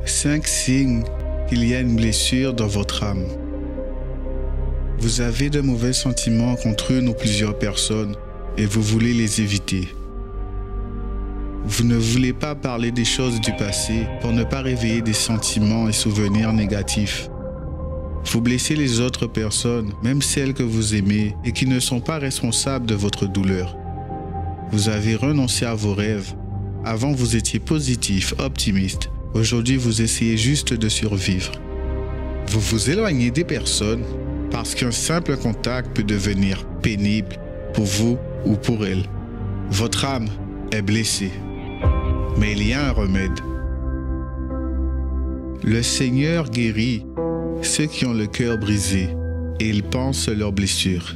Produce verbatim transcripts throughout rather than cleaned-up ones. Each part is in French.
Cinq signes qu'il y a une blessure dans votre âme. Vous avez de mauvais sentiments contre une ou plusieurs personnes et vous voulez les éviter. Vous ne voulez pas parler des choses du passé pour ne pas réveiller des sentiments et souvenirs négatifs. Vous blessez les autres personnes, même celles que vous aimez et qui ne sont pas responsables de votre douleur. Vous avez renoncé à vos rêves. Avant, vous étiez positif, optimiste. Aujourd'hui, vous essayez juste de survivre. Vous vous éloignez des personnes parce qu'un simple contact peut devenir pénible pour vous ou pour elles. Votre âme est blessée, mais il y a un remède. Le Seigneur guérit ceux qui ont le cœur brisé et il pense leurs blessures.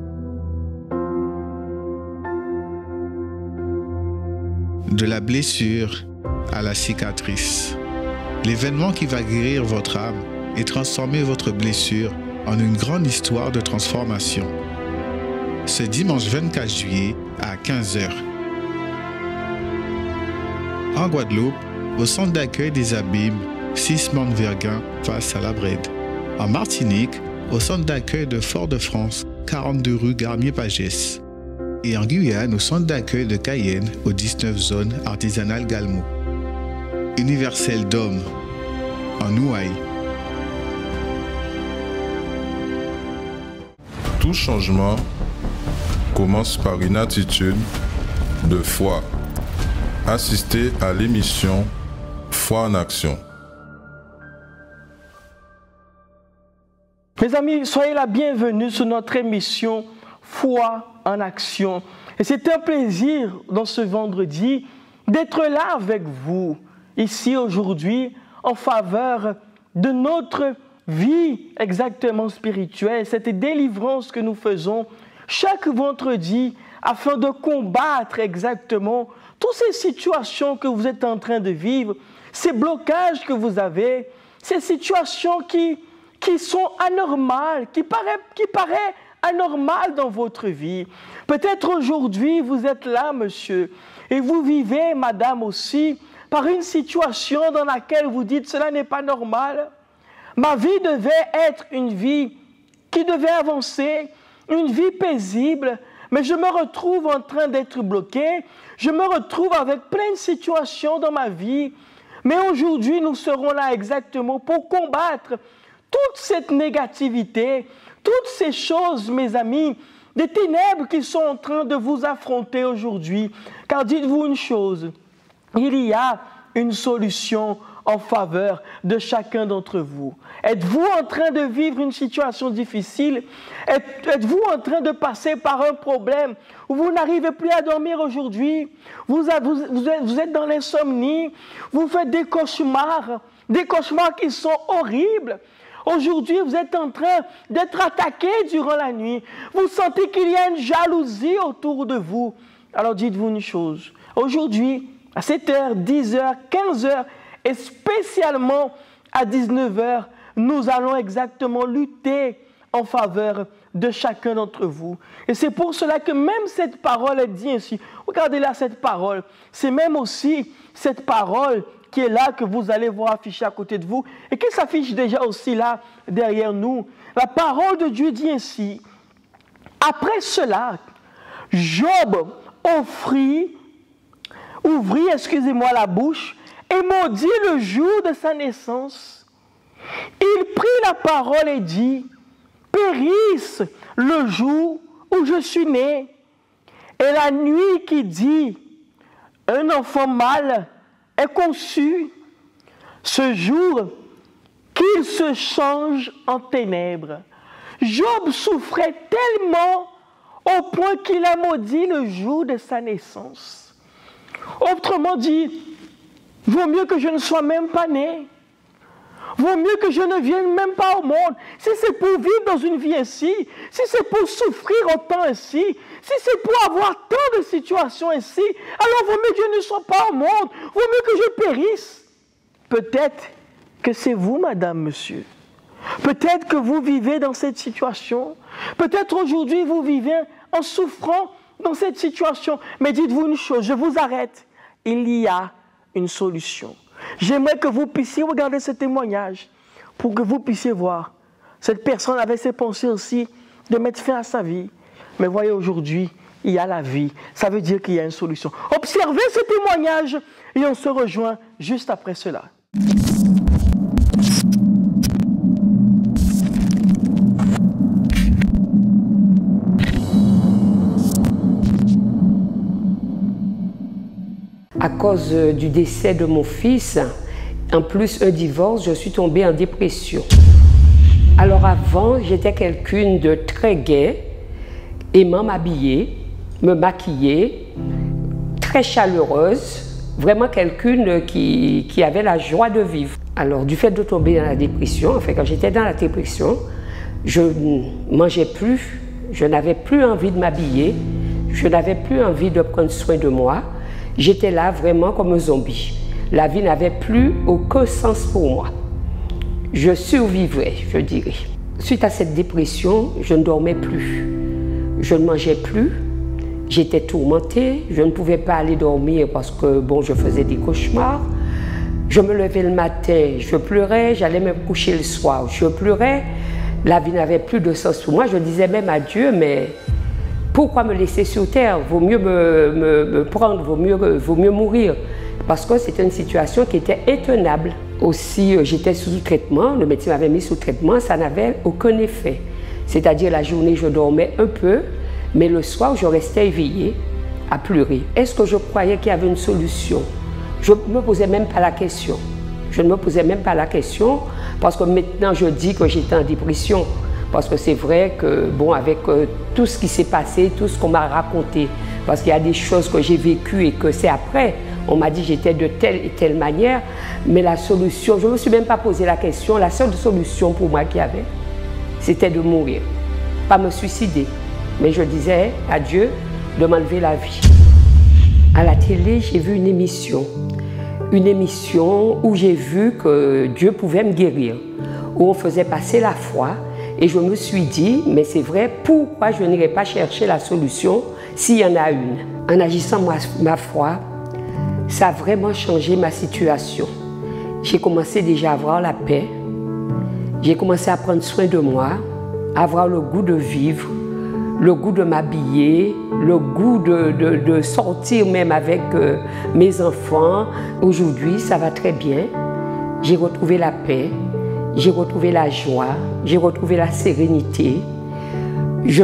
De la blessure à la cicatrice. L'événement qui va guérir votre âme et transformer votre blessure en une grande histoire de transformation. Ce dimanche vingt-quatre juillet à quinze heures. En Guadeloupe, au centre d'accueil des Abîmes, six Mont-Verguin face à la Brède. En Martinique, au centre d'accueil de Fort-de-France, quarante-deux rue Garnier-Pagès. Et en Guyane, au centre d'accueil de Cayenne, aux dix-neuf zones artisanales Galmo. Universel d'Homme, en Ouaille. Tout changement commence par une attitude de foi. Assistez à l'émission Foi en Action. Mes amis, soyez la bienvenue sur notre émission Foi en Action. Et c'est un plaisir dans ce vendredi d'être là avec vous, ici aujourd'hui, en faveur de notre vie exactement spirituelle, cette délivrance que nous faisons chaque vendredi afin de combattre exactement toutes ces situations que vous êtes en train de vivre, ces blocages que vous avez, ces situations qui, qui sont anormales, qui paraissent, qui paraissent anormales dans votre vie. Peut-être aujourd'hui, vous êtes là, monsieur, et vous vivez, madame aussi, par une situation dans laquelle vous dites « cela n'est pas normal ». Ma vie devait être une vie qui devait avancer, une vie paisible, mais je me retrouve en train d'être bloqué, je me retrouve avec plein de situations dans ma vie. Mais aujourd'hui, nous serons là exactement pour combattre toute cette négativité, toutes ces choses, mes amis, des ténèbres qui sont en train de vous affronter aujourd'hui. Car dites-vous une chose, il y a une solution en faveur de chacun d'entre vous. Êtes-vous en train de vivre une situation difficile? Êtes-vous en train de passer par un problème où vous n'arrivez plus à dormir aujourd'hui? Vous, vous, vous, êtes, vous êtes dans l'insomnie, vous faites des cauchemars, des cauchemars qui sont horribles. Aujourd'hui, vous êtes en train d'être attaqué durant la nuit. Vous sentez qu'il y a une jalousie autour de vous. Alors dites-vous une chose. Aujourd'hui, à sept heures, dix heures, quinze heures, et spécialement à dix-neuf heures, nous allons exactement lutter en faveur de chacun d'entre vous. Et c'est pour cela que même cette parole est dit ainsi. Regardez là cette parole. C'est même aussi cette parole qui est là, que vous allez voir afficher à côté de vous, et qui s'affiche déjà aussi là, derrière nous. La parole de Dieu dit ainsi. Après cela, Job offrit, ouvrit, excusez-moi, la bouche, et maudit le jour de sa naissance. Il prit la parole et dit, périsse le jour où je suis né, et la nuit qui dit, un enfant mâle est conçu, ce jour qu'il se change en ténèbres. Job souffrait tellement au point qu'il a maudit le jour de sa naissance. Autrement dit, vaut mieux que je ne sois même pas né. Vaut mieux que je ne vienne même pas au monde. Si c'est pour vivre dans une vie ainsi, si c'est pour souffrir autant ainsi, si c'est pour avoir tant de situations ainsi, alors vaut mieux que je ne sois pas au monde. Vaut mieux que je périsse. Peut-être que c'est vous, madame, monsieur. Peut-être que vous vivez dans cette situation. Peut-être aujourd'hui vous vivez en souffrant dans cette situation. Mais dites-vous une chose, je vous arrête. Il y a une solution. J'aimerais que vous puissiez regarder ce témoignage pour que vous puissiez voir. Cette personne avait ses pensées aussi de mettre fin à sa vie. Mais voyez, aujourd'hui, il y a la vie. Ça veut dire qu'il y a une solution. Observez ce témoignage et on se rejoint juste après cela. À cause du décès de mon fils, en plus un divorce, je suis tombée en dépression. Alors avant, j'étais quelqu'une de très gai, aimant m'habiller, me maquiller, très chaleureuse, vraiment quelqu'une qui, qui avait la joie de vivre. Alors du fait de tomber dans la dépression, en fait quand j'étais dans la dépression, je ne mangeais plus, je n'avais plus envie de m'habiller, je n'avais plus envie de prendre soin de moi. J'étais là vraiment comme un zombie. La vie n'avait plus aucun sens pour moi. Je survivais, je dirais. Suite à cette dépression, je ne dormais plus. Je ne mangeais plus. J'étais tourmentée. Je ne pouvais pas aller dormir parce que bon, je faisais des cauchemars. Je me levais le matin, je pleurais, j'allais me coucher le soir. Je pleurais. La vie n'avait plus de sens pour moi. Je disais même à Dieu, mais pourquoi me laisser sur terre? Vaut mieux me, me, me prendre, vaut mieux, vaut mieux mourir. Parce que c'était une situation qui était intenable. Aussi, j'étais sous traitement, le médecin m'avait mis sous traitement, ça n'avait aucun effet. C'est-à-dire la journée, je dormais un peu, mais le soir, je restais éveillée à pleurer. Est-ce que je croyais qu'il y avait une solution? Je ne me posais même pas la question. Je ne me posais même pas la question parce que maintenant, je dis que j'étais en dépression. Parce que c'est vrai que, bon, avec euh, tout ce qui s'est passé, tout ce qu'on m'a raconté, parce qu'il y a des choses que j'ai vécues et que c'est après, on m'a dit que j'étais de telle et telle manière, mais la solution, je ne me suis même pas posé la question, la seule solution pour moi qu'il y avait, c'était de mourir. Pas me suicider, mais je disais à Dieu de m'enlever la vie. À la télé, j'ai vu une émission, une émission où j'ai vu que Dieu pouvait me guérir, où on faisait passer la foi. Et je me suis dit, mais c'est vrai, pourquoi je n'irai pas chercher la solution s'il y en a une? En agissant ma, ma foi, ça a vraiment changé ma situation. J'ai commencé déjà à avoir la paix, j'ai commencé à prendre soin de moi, à avoir le goût de vivre, le goût de m'habiller, le goût de, de, de sortir même avec euh, mes enfants. Aujourd'hui, ça va très bien, j'ai retrouvé la paix. J'ai retrouvé la joie, j'ai retrouvé la sérénité. Je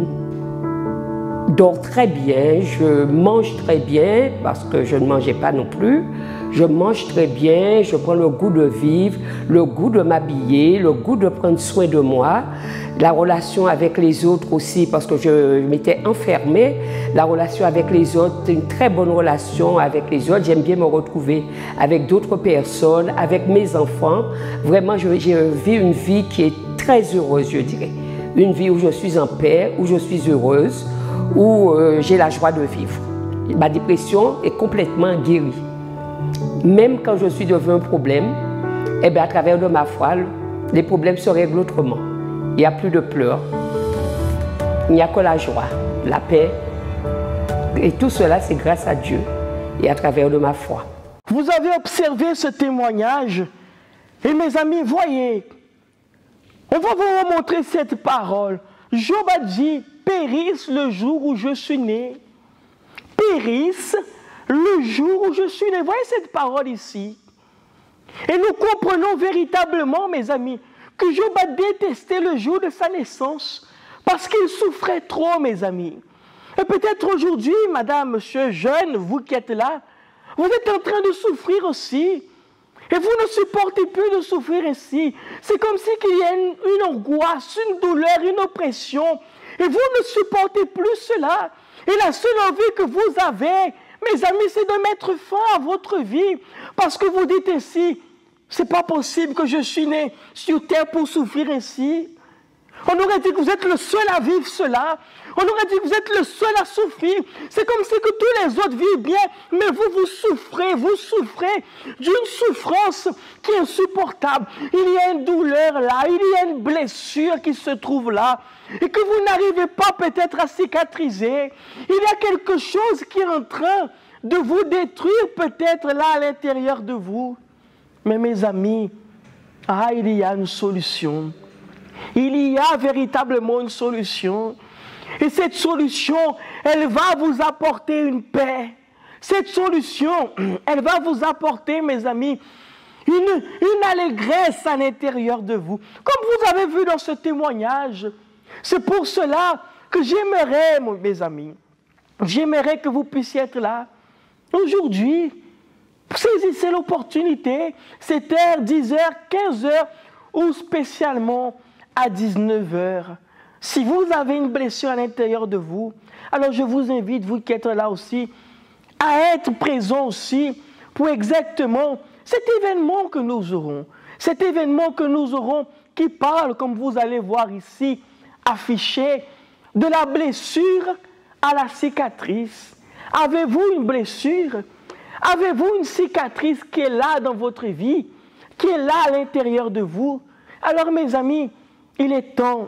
dors très bien, je mange très bien parce que je ne mangeais pas non plus. Je mange très bien, je prends le goût de vivre, le goût de m'habiller, le goût de prendre soin de moi. La relation avec les autres aussi, parce que je m'étais enfermée. La relation avec les autres, une très bonne relation avec les autres. J'aime bien me retrouver avec d'autres personnes, avec mes enfants. Vraiment, je, je vis une vie qui est très heureuse, je dirais. Une vie où je suis en paix, où je suis heureuse, où euh, j'ai la joie de vivre. Ma dépression est complètement guérie. Même quand je suis devant un problème, eh bien, à travers de ma foi, les problèmes se règlent autrement. Il n'y a plus de pleurs, il n'y a que la joie, la paix. Et tout cela, c'est grâce à Dieu et à travers de ma foi. Vous avez observé ce témoignage et mes amis, voyez, on va vous remontrer cette parole. Job a dit, périsse le jour où je suis né. Périsse le jour où je suis né. Voyez cette parole ici. Et nous comprenons véritablement, mes amis, que Job a détesté le jour de sa naissance parce qu'il souffrait trop, mes amis. Et peut-être aujourd'hui, madame, monsieur, jeune, vous qui êtes là, vous êtes en train de souffrir aussi. Et vous ne supportez plus de souffrir ainsi. C'est comme si il y a une, une angoisse, une douleur, une oppression. Et vous ne supportez plus cela. Et la seule envie que vous avez, mes amis, c'est de mettre fin à votre vie. Parce que vous dites ainsi, c'est pas possible que je suis né sur terre pour souffrir ainsi. On aurait dit que vous êtes le seul à vivre cela. On aurait dit que vous êtes le seul à souffrir. C'est comme si que tous les autres vivent bien, mais vous, vous souffrez, vous souffrez d'une souffrance qui est insupportable. Il y a une douleur là, il y a une blessure qui se trouve là, et que vous n'arrivez pas peut-être à cicatriser. Il y a quelque chose qui est en train de vous détruire peut-être là à l'intérieur de vous. Mais mes amis, ah, il y a une solution. Il y a véritablement une solution. Et cette solution, elle va vous apporter une paix. Cette solution, elle va vous apporter, mes amis, une, une allégresse à l'intérieur de vous. Comme vous avez vu dans ce témoignage, c'est pour cela que j'aimerais, mes amis, j'aimerais que vous puissiez être là. Aujourd'hui, saisissez l'opportunité, sept heures, dix heures, quinze heures ou spécialement à dix-neuf heures. Si vous avez une blessure à l'intérieur de vous, alors je vous invite, vous qui êtes là aussi, à être présent aussi pour exactement cet événement que nous aurons. Cet événement que nous aurons qui parle, comme vous allez voir ici, affiché, de la blessure à la cicatrice. Avez-vous une blessure? Avez-vous une cicatrice qui est là dans votre vie, qui est là à l'intérieur de vous? Alors mes amis, il est temps,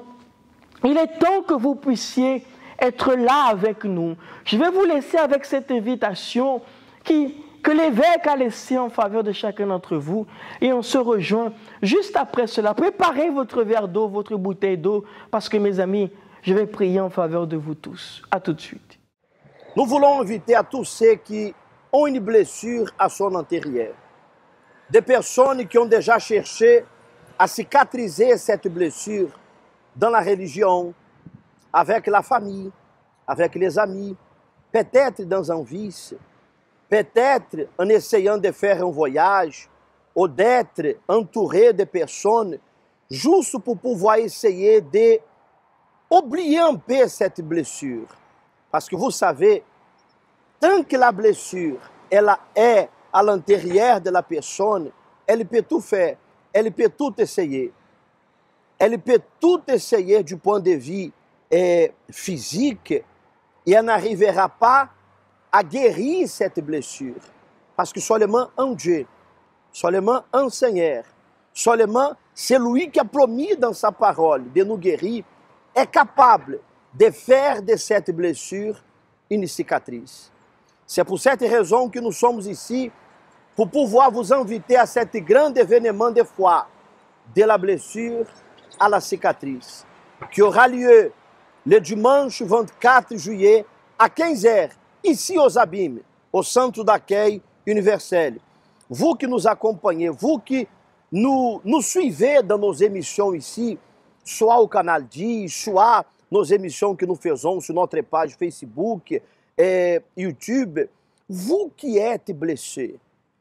il est temps que vous puissiez être là avec nous. Je vais vous laisser avec cette invitation qui, que l'évêque a laissée en faveur de chacun d'entre vous. Et on se rejoint juste après cela. Préparez votre verre d'eau, votre bouteille d'eau, parce que mes amis, je vais prier en faveur de vous tous. À tout de suite. Nous voulons inviter à tous ceux qui ont une blessure à son intérieur. Des personnes qui ont déjà cherché à cicatriser cette blessure dans la religion, avec la famille, avec les amis, peut-être dans un vice, peut-être en essayant de faire un voyage ou d'être entouré de personnes juste pour pouvoir essayer de oublier un peu cette blessure. Parce que vous savez, tant que la blessure elle est à l'intérieur de la personne, elle peut tout faire, elle peut tout essayer. Elle peut tout essayer du point de vue eh, physique et elle n'arrivera pas à guérir cette blessure. Parce que seulement un Dieu, seulement un Seigneur, seulement celui qui a promis dans sa parole de nous guérir, est capable de faire de cette blessure une cicatrice. C'est pour cette raison que nous sommes ici, pour pouvoir vous inviter à cet grand événement de foi, de la blessure à la cicatrice, qui aura lieu le dimanche vingt-quatre juillet à quinze heures, ici aux Abîmes, au centre d'accueil universel. Vous qui nous accompagnez, vous qui nous, nous suivez dans nos émissions ici, soit au canal dix, soit nos émissions que nous faisons sur notre page Facebook et YouTube, vous qui êtes blessés,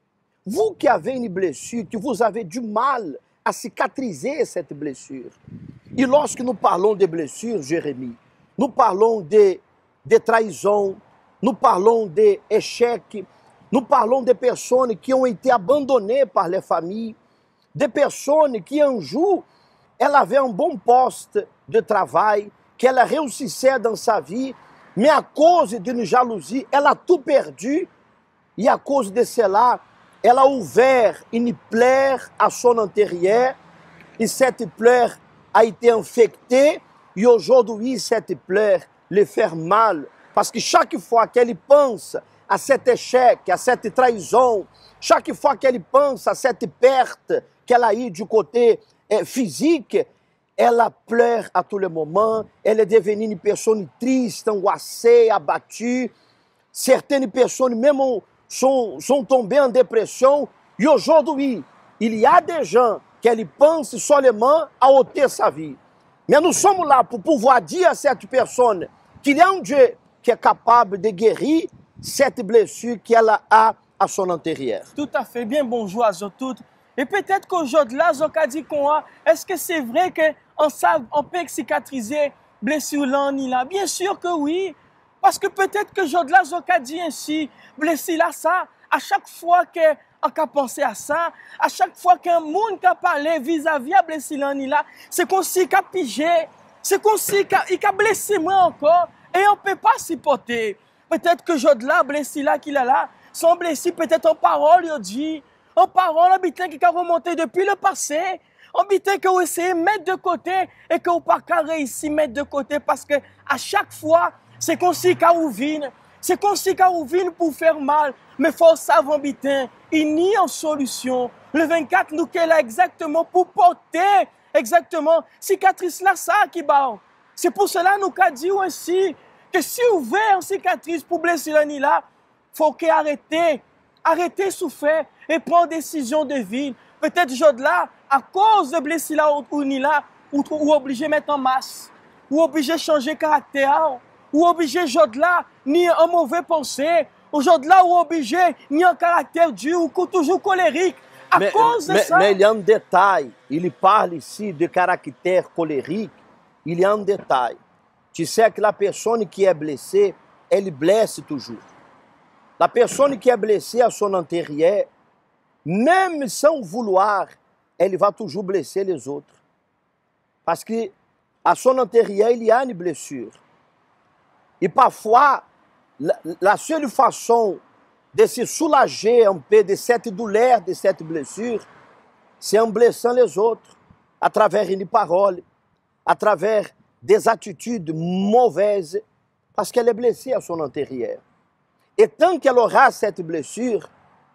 vous qui avez une blessure, que vous avez du mal à cicatriser cette blessure. Et lorsque nous parlons de blessures, Jérémie, nous parlons de, de trahison, nous parlons d'échecs, nous parlons de personnes qui ont été abandonnées par les familles, de personnes qui un jour, ela avait un bon poste de travail, qu'elle réussissait dans sa vie, mais à cause d'une jalousie, elle a tout perdu, et à cause de cela, elle a ouvert une plaie à son intérieur, et cette plaie a été infectée, et aujourd'hui, cette plaie lui fait mal, parce que chaque fois qu'elle pense à cet échec, à cette trahison, chaque fois qu'elle pense à cette perte qu'elle a eue du côté eh, physique, elle pleure à tous les moments, elle est devenue une personne triste, angoissée, abattue. Certaines personnes même sont, sont tombées en dépression. Et aujourd'hui, il y a des gens qui pensent seulement à ôter sa vie. Mais nous sommes là pour pouvoir dire à cette personne qu'il y a un Dieu qui est capable de guérir cette blessure qu'elle a à son intérieur. Tout à fait. Bien, bonjour à vous toutes. Et peut-être qu'aujourd'hui, là, Zoka dit qu'on a, est-ce que c'est vrai qu'on on peut cicatriser blessure là, ni là? Bien sûr que oui. Parce que peut-être que aujourd'hui, là, Zoka dit ainsi, blessure là, ça, à chaque fois qu'on a pensé à ça, à chaque fois qu'un monde a parlé vis-à-vis à blessure là, ni là, c'est qu'on s'y a pigé, c'est qu'on s'y a blessé moi encore, et on ne peut pas supporter. Peut-être que aujourd'hui, là, blessure là, qu'il a là, son blessure peut-être en parole, il dit, en parole, un bitin qui a remonté depuis le passé, un bitin que vous essayez de mettre de côté et que vous n'avez pas réussi à mettre de côté parce que à chaque fois, c'est comme si vous venez, c'est comme si vous venez pour faire mal. Mais il faut savoir bien, il n'y a une solution. Le vingt-quatre, nous sommes là exactement pour porter exactement cicatrice là, ça qui bat. C'est pour cela que nous avons dit aussi que si vous avez une cicatrice pour blesser l'année là, il faut arrêter, arrêter de souffrir et prendre des décisions de vie. Peut-être aujourd'hui là, à cause de blessure là ou là, ou, ou obligé de mettre en masse, ou obligé de changer de caractère, ou obligé aujourd'hui là, ni un mauvais pensée, aujourd'hui là, ou obligé ni un caractère dur, ou toujours colérique. À mais, cause de mais, ça. Mais il y a un détail, il parle ici de caractère colérique, il y a un détail. Tu sais que la personne qui est blessée, elle blesse toujours. La personne qui est blessée à son intérieur, même sans vouloir, elle va toujours blesser les autres. Parce que à son intérieur, il y a une blessure. Et parfois, la, la seule façon de se soulager un peu de cette douleur, de cette blessure, c'est en blessant les autres, à travers une parole, à travers des attitudes mauvaises, parce qu'elle est blessée à son intérieur. Et tant qu'elle aura cette blessure,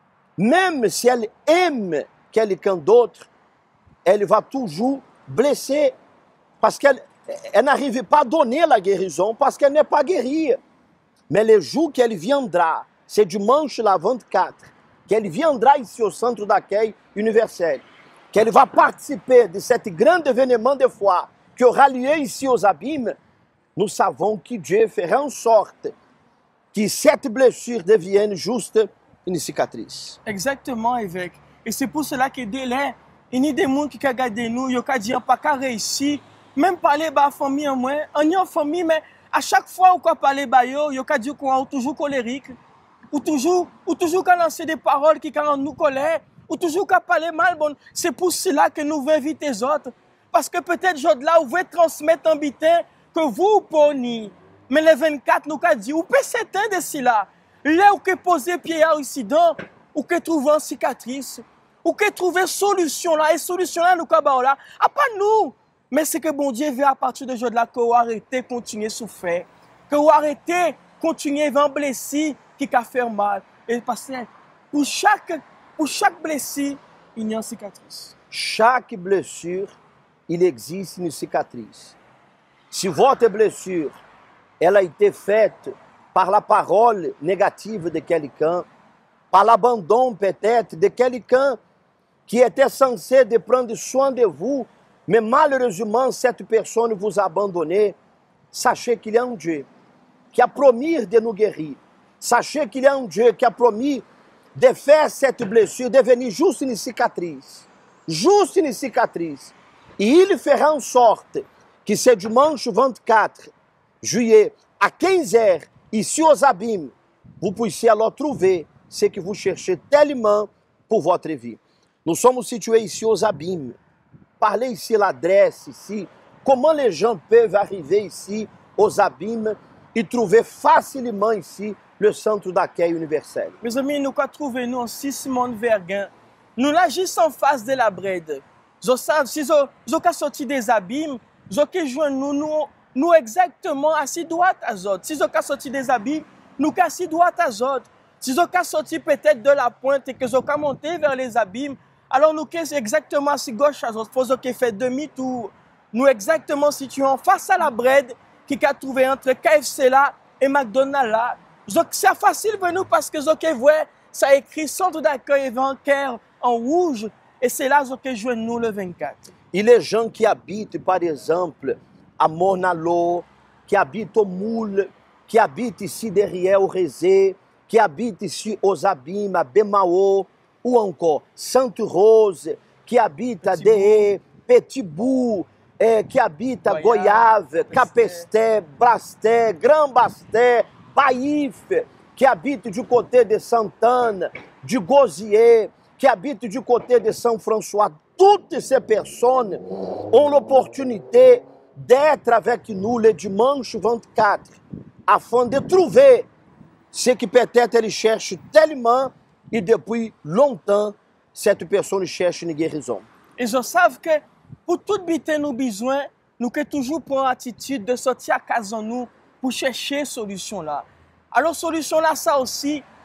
même si elle aime quelqu'un d'autre, elle va toujours blesser, parce qu'elle elle n'arrive pas à donner la guérison, parce qu'elle n'est pas guérie. Mais le jour qu'elle viendra, c'est dimanche la vingt-quatre, qu'elle viendra ici au centre d'accueil universel, qu'elle va participer de cet grand événement de foi qui aura lieu ici aux Abîmes, nous savons que Dieu fera en sorte que cette blessure devienne juste une cicatrice. Exactement, évêque. Et c'est pour cela que dès là, il y a des gens qui regardent nous, ils ont dit pas qu'à réussir, même parler de la famille en moins, on est en famille, mais à chaque fois qu'on parle de eux, ils ont dit qu'on est toujours colérique, ou toujours, ou toujours qu'on lance des paroles qui rendent nous colère, ou toujours qu'on parle mal. Bon, c'est pour cela que nous voulons inviter les autres. Parce que peut-être aujourd'hui là, vous voulez transmettre un bitin que vous prenez. Mais le vingt-quatre, nous avons dit, vous pouvez s'éteindre de cela. Là où vous posez pied à incident, ou que trouver une cicatrice, ou que trouver solution là, et solution là, nous avons là. À pas nous, mais c'est que bon Dieu veut à partir de aujourd'hui là, que vous arrêtez de continuer à souffrir, que vous arrêtez de continuer à blesser qui a fait mal. Et parce que pour chaque, pour chaque blessure, il y a une cicatrice. Chaque blessure, il existe une cicatrice. Si votre blessure, elle a été faite par la parole négative de quelqu'un, par l'abandon peut-être de quelqu'un qui était censé de prendre soin de vous, mais malheureusement cette personne vous a abandonné, sachez qu'il y a un Dieu qui a promis de nous guérir. Sachez qu'il y a un Dieu qui a promis de faire cette blessure devenir juste une cicatrice. Juste une cicatrice. Et il fera en sorte que ce dimanche vingt-quatre juillet, à quinze heures, ici aux Abîmes, vous puissiez alors trouver ce que vous cherchez tellement pour votre vie. Nous sommes situés ici aux Abîmes. Parlez ici l'adresse, ici. Comment les gens peuvent arriver ici aux Abîmes et trouver facilement ici le centre d'accueil universel. Mes amis, nous avons trouvé nous en six Simone Verguin. Nous là juste en face de la brède. Je sais, si je suis sorti des Abîmes, je suis joindre nous, nous, nous exactement assis droite à Zod. Si je suis sorti des Abîmes, nous sommes assis droite à Zod. Si je suis sorti peut-être de la pointe et que je suis monté vers les Abîmes, alors nous sommes exactement assis gauche à Zod. Il faut que fait demi-tour. Nous exactement situés face à la brède qui a trouvé entre K F C là et McDonald's là. C'est facile pour nous parce que je vois ça écrit centre d'accueil évangélique en rouge et c'est là que je nous le vingt-quatre. Et les gens qui habitent par exemple à Mornalo, qui habitent au Moule, qui habitent ici derrière au Rézé, qui habitent ici aux Abîmes, à Bemao, ou encore Sainte Rose, qui habitent à Déé, Petit Bout, eh, qui habitent à Goiave, Capesté, Brasté, Grand Basté, Baïf, qui habitent du côté de Santana, du Gosier, qui habitent du côté de São François. Toutes ces personnes ont l'opportunité d'être avec nous le dimanche vingt-quatre, afin de trouver ce que peut-être ils cherchent tellement et depuis longtemps, cette personne cherche une guérison. Et je sais que pour tout biter nos besoins, nous que toujours prendre l'attitude de sortir à casa nous pour chercher solution là. Alors solution là, ça aussi,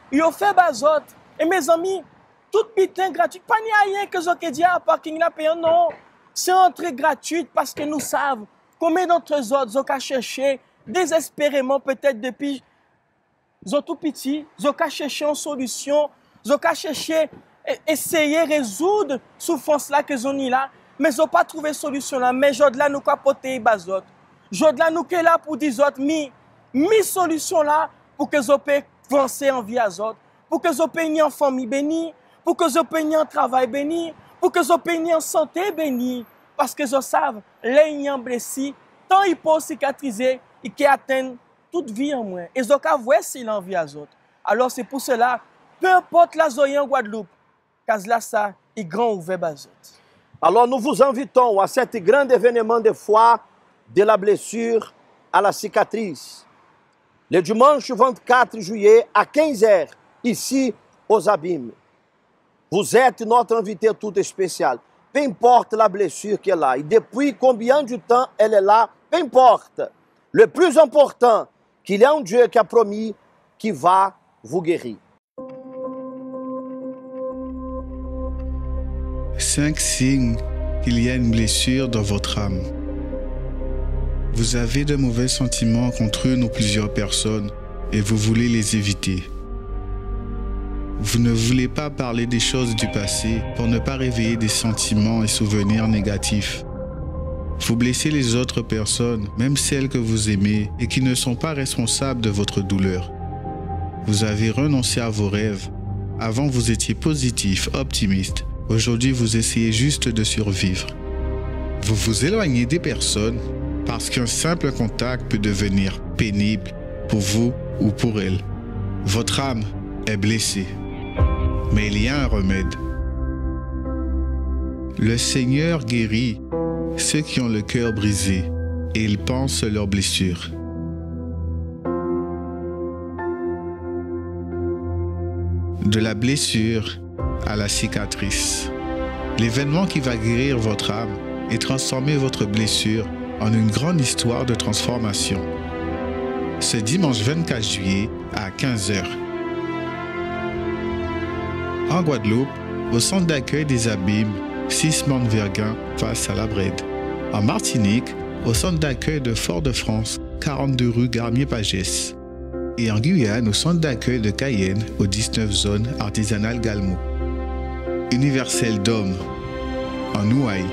ils ont fait bazot. Et mes amis, tout putain gratuit, pas ni rien que je dit à parking la paye, non. C'est entrée gratuite parce que nous savons combien d'entre eux autres ont cherché désespérément peut-être depuis ils ont tout petit, ils ont cherché une solution, ils ont cherché essayer de résoudre la souffrance là que ils ont là, mais ils n'ont pas trouvé solution là. Mais aujourd'hui là nous capoter bazot. Aujourd'hui là nous sommes là pour dire autres mi mi solution là pour que ils puissent avancer en vie à autres, pour que ils puissent en famille bénie, pour que ils puissent en travail béni, pour que ils puissent en santé béni, parce que ils savent les gens blessés, tant ils peuvent cicatriser et qui atteignent toute vie en moi. Et ils ont qu'à voir s'ils ont envie à autres. Alors c'est pour cela, peu importe la zoé en Guadeloupe, car là ça est grand ouvert bazot. Alors nous vous invitons à cet grand événement de foi de la blessure à la cicatrice. Le dimanche vingt-quatre juillet à quinze heures, ici aux Abîmes. Vous êtes notre invité tout spécial. Peu importe la blessure qui est là et depuis combien de temps elle est là, peu importe. Le plus important, qu'il y a un Dieu qui a promis qui va vous guérir. Cinq signes qu'il y a une blessure dans votre âme. Vous avez de mauvais sentiments contre une ou plusieurs personnes et vous voulez les éviter. Vous ne voulez pas parler des choses du passé pour ne pas réveiller des sentiments et souvenirs négatifs. Vous blessez les autres personnes, même celles que vous aimez et qui ne sont pas responsables de votre douleur. Vous avez renoncé à vos rêves. Avant, vous étiez positif, optimiste. Aujourd'hui, vous essayez juste de survivre. Vous vous éloignez des personnes parce qu'un simple contact peut devenir pénible pour vous ou pour elles. Votre âme est blessée, mais il y a un remède. Le Seigneur guérit ceux qui ont le cœur brisé et ils pensent leurs blessures. De la blessure à la cicatrice. L'événement qui va guérir votre âme et transformer votre blessure en une grande histoire de transformation. Ce dimanche vingt-quatre juillet à quinze heures. En Guadeloupe, au centre d'accueil des Abîmes, six Mont-Verguin face à la Brède. En Martinique, au centre d'accueil de Fort-de-France, quarante-deux rue Garnier-Pagès. Et en Guyane, au centre d'accueil de Cayenne, aux dix-neuf zones artisanales Galmo. Universel d'Homme, en Ouaille.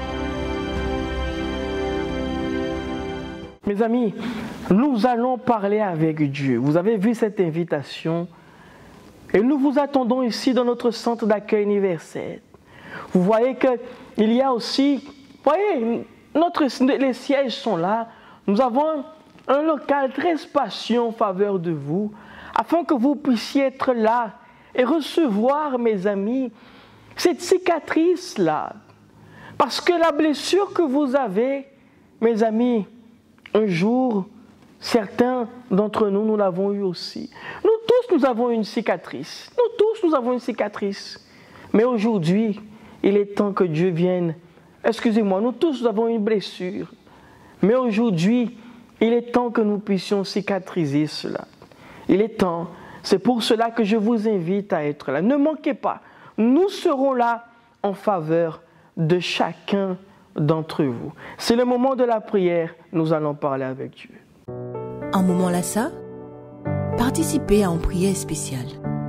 Mes amis, nous allons parler avec Dieu. Vous avez vu cette invitation et nous vous attendons ici dans notre centre d'accueil universel. Vous voyez qu'il y a aussi, vous voyez, notre, les sièges sont là. Nous avons un local très spacieux en faveur de vous, afin que vous puissiez être là et recevoir, mes amis, cette cicatrice-là. Parce que la blessure que vous avez, mes amis, un jour, certains d'entre nous, nous l'avons eu aussi. Nous tous, nous avons une cicatrice. Nous tous, nous avons une cicatrice. Mais aujourd'hui, il est temps que Dieu vienne. Excusez-moi, nous tous, nous avons une blessure. Mais aujourd'hui, il est temps que nous puissions cicatriser cela. Il est temps. C'est pour cela que je vous invite à être là. Ne manquez pas. Nous serons là en faveur de chacun d'entre vous. C'est le moment de la prière. Nous allons parler avec Dieu. En moment là ça, participez à une prière spéciale.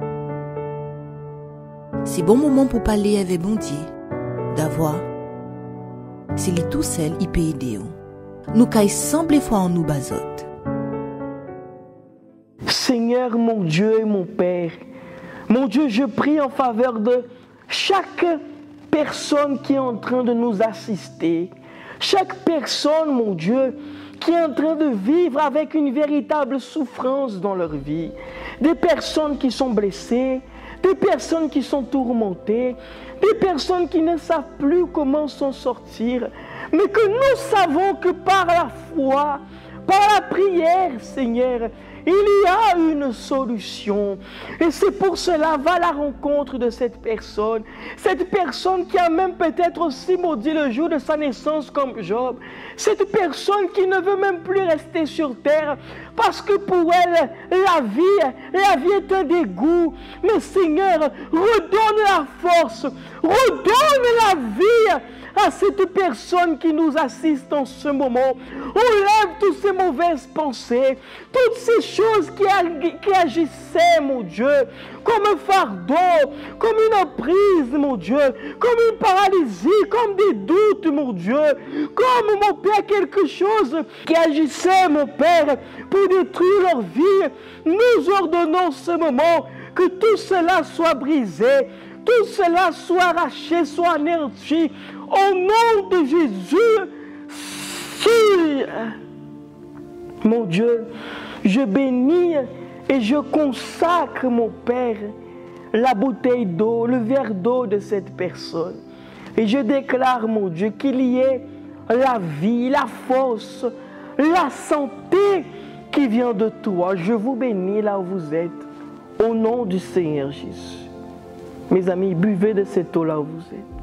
C'est bon moment pour parler avec bon Dieu, d'avoir. C'est lui tout seul qui peut aider. Nous caille semble foi en nous bazote. Seigneur mon Dieu et mon Père, mon Dieu, je prie en faveur de chaque personne qui est en train de nous assister. Chaque personne, mon Dieu, qui est en train de vivre avec une véritable souffrance dans leur vie. Des personnes qui sont blessées, des personnes qui sont tourmentées, des personnes qui ne savent plus comment s'en sortir, mais que nous savons que par la foi, par la prière, Seigneur, il y a une solution. Et c'est pour cela, va à la rencontre de cette personne. Cette personne qui a même peut-être aussi maudit le jour de sa naissance comme Job. Cette personne qui ne veut même plus rester sur terre parce que pour elle, la vie, la vie est un dégoût. Mais Seigneur, redonne la force, redonne la vie à cette personne qui nous assiste en ce moment. Enlève toutes ces mauvaises pensées, toutes ces choses qui, qui agissaient, mon Dieu, comme un fardeau, comme une prise, mon Dieu, comme une paralysie, comme des doutes, mon Dieu, comme, mon Père, quelque chose qui agissait, mon Père, pour détruire leur vie. Nous ordonnons ce moment que tout cela soit brisé, tout cela soit arraché, soit anéanti. Au nom de Jésus, si, mon Dieu, je bénis et je consacre, mon Père, la bouteille d'eau, le verre d'eau de cette personne. Et je déclare, mon Dieu, qu'il y ait la vie, la force, la santé qui vient de toi. Je vous bénis là où vous êtes, au nom du Seigneur Jésus. Mes amis, buvez de cette eau là où vous êtes.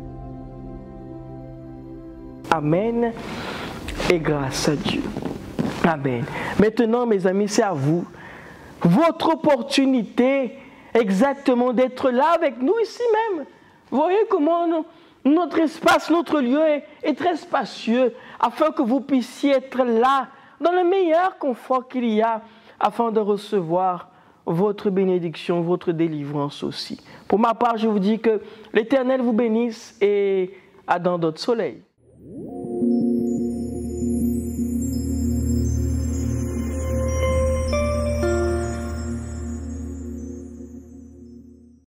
Amen et grâce à Dieu. Amen. Maintenant, mes amis, c'est à vous. Votre opportunité exactement d'être là avec nous ici même. Vous voyez comment nous, notre espace, notre lieu est, est très spacieux afin que vous puissiez être là dans le meilleur confort qu'il y a afin de recevoir votre bénédiction, votre délivrance aussi. Pour ma part, je vous dis que l'Éternel vous bénisse et à dans d'autres soleils.